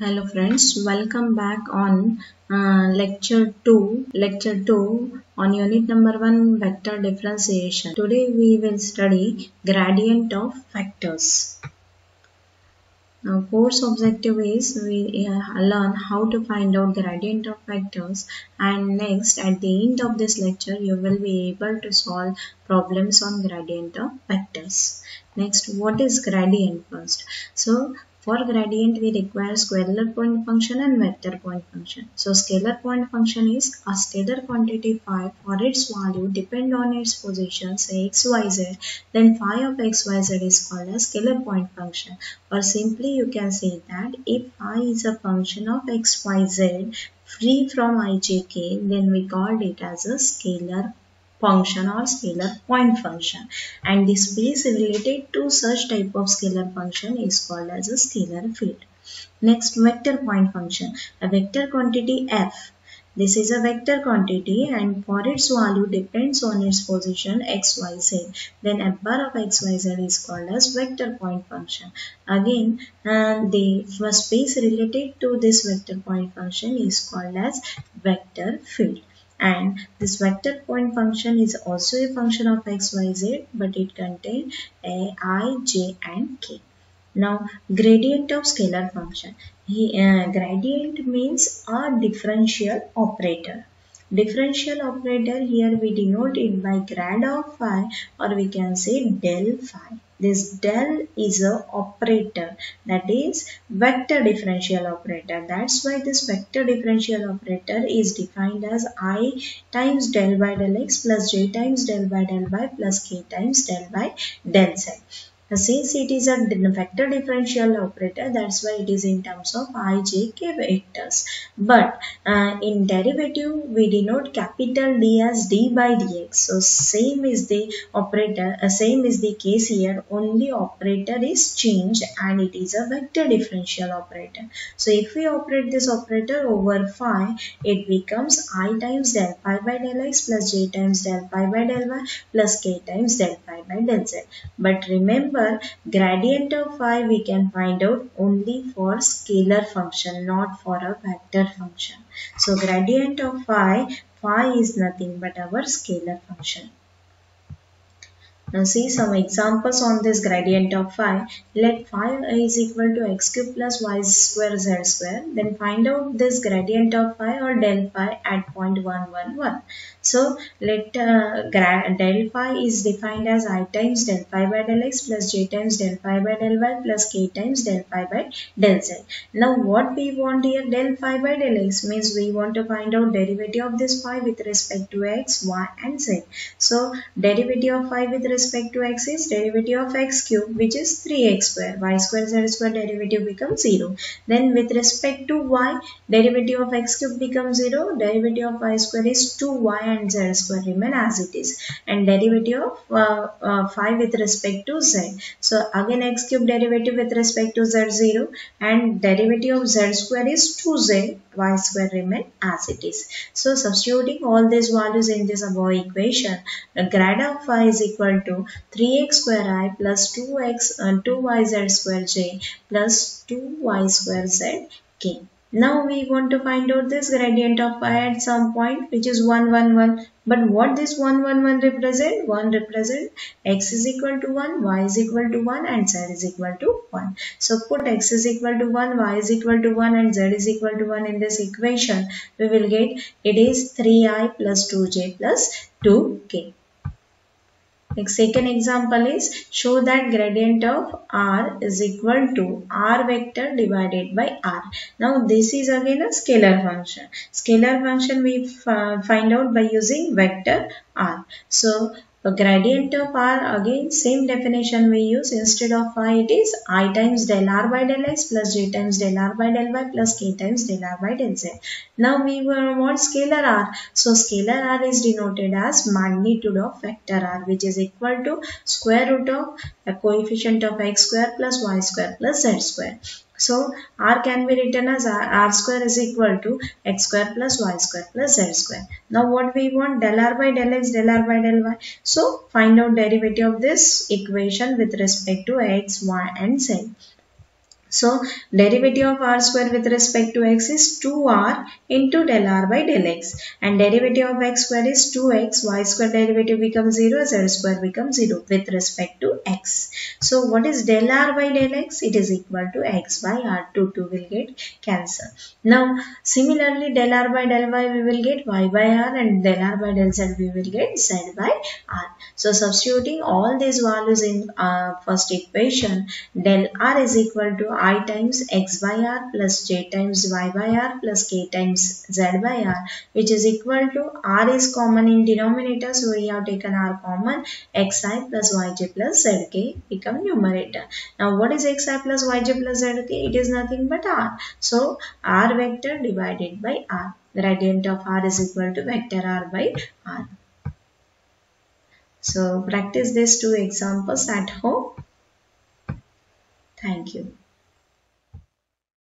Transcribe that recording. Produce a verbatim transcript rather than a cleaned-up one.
Hello friends, welcome back on uh, lecture two, lecture two on unit number one vector differentiation. Today we will study gradient of vectors. Now course objective is we uh, learn how to find out gradient of vectors, and next at the end of this lecture you will be able to solve problems on gradient of vectors. Next, what is gradient first? So for gradient we require scalar point function and vector point function. So scalar point function is a scalar quantity phi for its value depend on its position, say x, y, z, then phi of x, y, z is called as scalar point function. Or simply you can say that if phi is a function of x, y, z free from I, j, k, then we called it as a scalar function or scalar point function, and the space related to such type of scalar function is called as a scalar field. Next, vector point function. A vector quantity f. This is a vector quantity and for its value depends on its position x, y, z. Then f bar of x, y, z is called as vector point function. Again, uh, the space related to this vector point function is called as vector field. And this vector point function is also a function of x, y, z, but it contains a, I, j and k. Now, gradient of scalar function. He, uh, gradient means a differential operator. Differential operator, here we denote it by grad of phi, or we can say del phi. This del is a operator, that is vector differential operator. That's why this vector differential operator is defined as I times del by del x plus j times del by del y plus k times del by del z. Since it is a vector differential operator, that's why it is in terms of I, j, k vectors. But uh, in derivative, we denote capital D as d by dx. So same is the operator, uh, same is the case here. Only operator is changed, and it is a vector differential operator. So if we operate this operator over phi, it becomes I times del phi by del x plus j times del phi by del y plus k times del phi by del z. But remember, gradient of phi we can find out only for scalar function, not for a vector function. So gradient of phi, phi is nothing but our scalar function. Now see some examples on this gradient of phi. Let phi is equal to x cube plus y square z square. Then find out this gradient of phi or del phi at zero point one one one. So let uh, del phi is defined as I times del phi by del x plus j times del phi by del y plus k times del phi by del z. Now what we want here, del phi by del x means we want to find out derivative of this phi with respect to x, y and z. So derivative of phi with respect to x is derivative of x cube, which is three x square. Y square z square derivative becomes zero. Then with respect to y, derivative of x cube becomes zero. Derivative of y square is two y and z square remain as it is. And derivative of uh, uh, phi with respect to z. So again x cube derivative with respect to z zero, and derivative of z square is two z. Y square remain as it is. So substituting all these values in this above equation, the grad of phi is equal to three x square I plus two x and two y z square j plus two y square z k. Now we want to find out this gradient of phi at some point, which is one one one. But what this one one one represent? one represent x is equal to one, y is equal to one and z is equal to one. So put x is equal to one, y is equal to one and z is equal to one in this equation. We will get it is three i plus two j plus two k. Next, second example is show that gradient of r is equal to r vector divided by r. Now this is again a scalar function. Scalar function we find out by using vector r. So the gradient of r, again same definition we use. Instead of phi it is I times del r by del x plus j times del r by del y plus k times del r by del z. Now we want scalar r. So scalar r is denoted as magnitude of vector r, which is equal to square root of a coefficient of x square plus y square plus z square. So r can be written as r, r square is equal to x square plus y square plus z square. Now what we want, del r by del x, del r by del y. So find out derivative of this equation with respect to x, y and z. So derivative of r square with respect to x is two r into del r by del x, and derivative of x square is two x, y square derivative becomes zero, z square becomes zero with respect to x. So what is del r by del x? It is equal to x by r. two, two will get cancelled. Now similarly del r by del y we will get y by r, and del r by del z we will get z by r. So substituting all these values in uh, first equation, del r is equal to I times x by r plus j times y by r plus k times z by r, which is equal to r is common in denominator, so we have taken r common, xi plus yj plus zk become numerator. Now what is xi plus yj plus zk? It is nothing but r. So r vector divided by r. Gradient of r is equal to vector r by r. So practice these two examples at home. Thank you.